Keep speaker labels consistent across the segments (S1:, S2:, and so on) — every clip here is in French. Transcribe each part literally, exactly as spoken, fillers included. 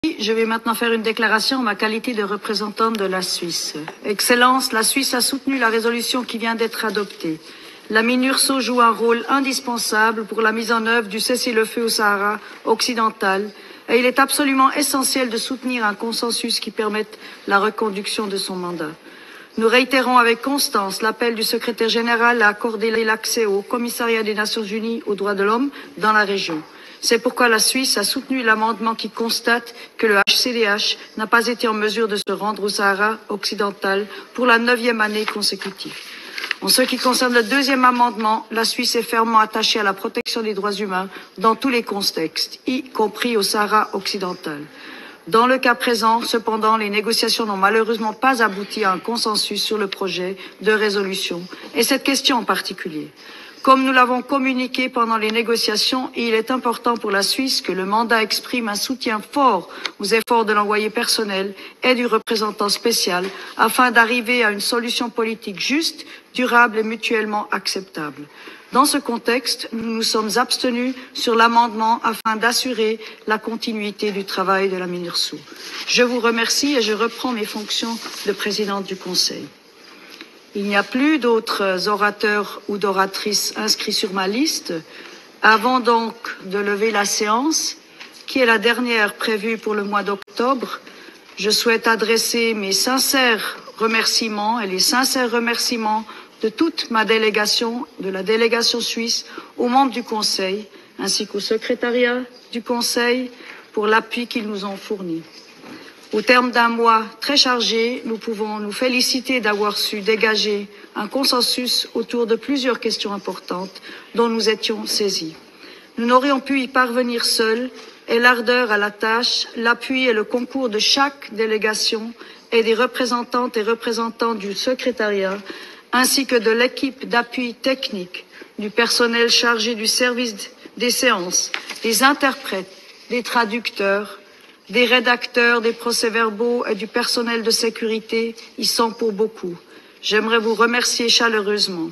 S1: Je vais maintenant faire une déclaration en ma qualité de représentante de la Suisse. Excellence, la Suisse a soutenu la résolution qui vient d'être adoptée. La MINURSO joue un rôle indispensable pour la mise en œuvre du cessez-le-feu au Sahara occidental et il est absolument essentiel de soutenir un consensus qui permette la reconduction de son mandat. Nous réitérons avec constance l'appel du secrétaire général à accorder l'accès au commissariat des Nations Unies aux droits de l'homme dans la région. C'est pourquoi la Suisse a soutenu l'amendement qui constate que le H C D H n'a pas été en mesure de se rendre au Sahara occidental pour la neuvième année consécutive. En ce qui concerne le deuxième amendement, la Suisse est fermement attachée à la protection des droits humains dans tous les contextes, y compris au Sahara occidental. Dans le cas présent, cependant, les négociations n'ont malheureusement pas abouti à un consensus sur le projet de résolution, et cette question en particulier. Comme nous l'avons communiqué pendant les négociations, il est important pour la Suisse que le mandat exprime un soutien fort aux efforts de l'envoyé personnel et du représentant spécial afin d'arriver à une solution politique juste, durable et mutuellement acceptable. Dans ce contexte, nous nous sommes abstenus sur l'amendement afin d'assurer la continuité du travail de la MINURSO. Je vous remercie et je reprends mes fonctions de présidente du Conseil. Il n'y a plus d'autres orateurs ou d'oratrices inscrits sur ma liste. Avant donc de lever la séance, qui est la dernière prévue pour le mois d'octobre, je souhaite adresser mes sincères remerciements et les sincères remerciements de toute ma délégation, de la délégation suisse, aux membres du Conseil, ainsi qu'au secrétariat du Conseil pour l'appui qu'ils nous ont fourni. Au terme d'un mois très chargé, nous pouvons nous féliciter d'avoir su dégager un consensus autour de plusieurs questions importantes dont nous étions saisis. Nous n'aurions pu y parvenir seuls et l'ardeur à la tâche, l'appui et le concours de chaque délégation et des représentantes et représentants du secrétariat, ainsi que de l'équipe d'appui technique, du personnel chargé du service des séances, des interprètes, des traducteurs, des rédacteurs, des procès-verbaux et du personnel de sécurité y sont pour beaucoup. J'aimerais vous remercier chaleureusement.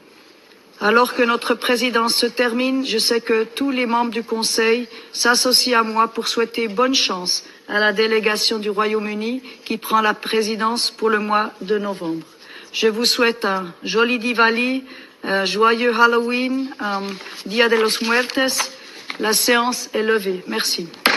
S1: Alors que notre présidence se termine, je sais que tous les membres du Conseil s'associent à moi pour souhaiter bonne chance à la délégation du Royaume-Uni qui prend la présidence pour le mois de novembre. Je vous souhaite un joli Diwali, un joyeux Halloween, un Dia de los Muertos. La séance est levée. Merci.